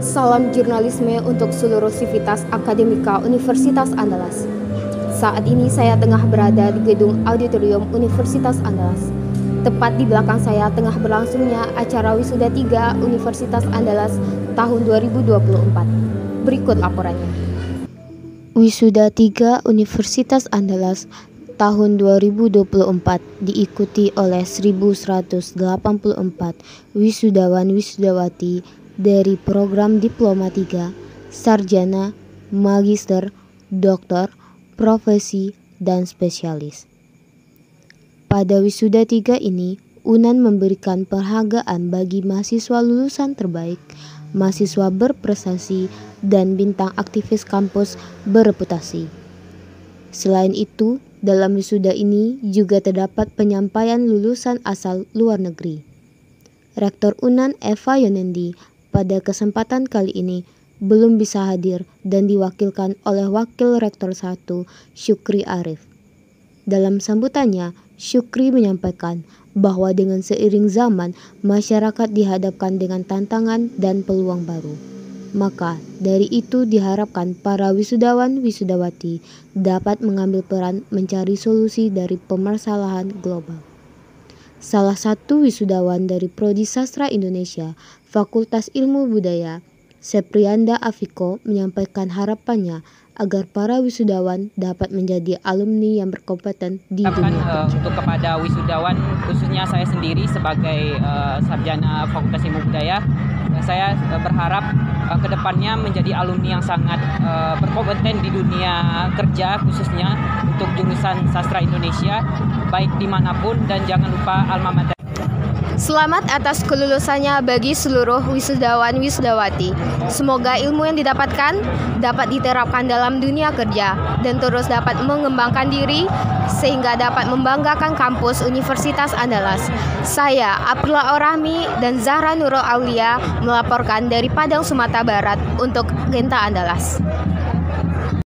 Salam jurnalisme untuk seluruh sivitas akademika Universitas Andalas. Saat ini saya tengah berada di gedung auditorium Universitas Andalas. Tepat di belakang saya tengah berlangsungnya acara Wisuda 3 Universitas Andalas tahun 2024. Berikut laporannya. Wisuda 3 Universitas Andalas tahun 2024 diikuti oleh 1184 wisudawan-wisudawati dari program Diploma 3, Sarjana, Magister, Doktor, Profesi, dan Spesialis. Pada Wisuda 3 ini, UNAN memberikan penghargaan bagi mahasiswa lulusan terbaik, mahasiswa berprestasi, dan bintang aktivis kampus berreputasi. Selain itu, dalam wisuda ini juga terdapat penyampaian lulusan asal luar negeri. Rektor UNAN Eva Yonendi pada kesempatan kali ini belum bisa hadir dan diwakilkan oleh Wakil Rektor 1 Syukri Arif. Dalam sambutannya, Syukri menyampaikan bahwa dengan seiring zaman, masyarakat dihadapkan dengan tantangan dan peluang baru. Maka dari itu diharapkan para wisudawan-wisudawati dapat mengambil peran mencari solusi dari permasalahan global. Salah satu wisudawan dari Prodi Sastra Indonesia, Fakultas Ilmu Budaya, Seprianda Afiko menyampaikan harapannya agar para wisudawan dapat menjadi alumni yang berkompeten di dunia. Untuk kepada wisudawan, khususnya saya sendiri sebagai sarjana Fakultas Ilmu Budaya, saya berharap kedepannya menjadi alumni yang sangat berkompeten di dunia kerja, khususnya untuk jurusan sastra Indonesia, baik dimanapun, dan jangan lupa alma mater. Selamat atas kelulusannya bagi seluruh wisudawan-wisudawati. Semoga ilmu yang didapatkan dapat diterapkan dalam dunia kerja dan terus dapat mengembangkan diri sehingga dapat membanggakan kampus Universitas Andalas. Saya, Aprila Orahmi dan Zahra Nurul Aulia melaporkan dari Padang, Sumatera Barat untuk Genta Andalas.